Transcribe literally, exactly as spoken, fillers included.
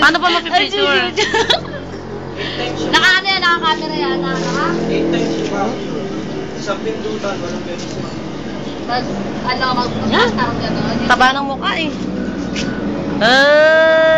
Paano pa mapipicture? Naka-ano yan, naka-camera yan, naka? eight times yung value. Isang pindutan, walang beses mo. Tapos, ano, mag-podcast na gano'n. Taba ng mukha eh. Ah!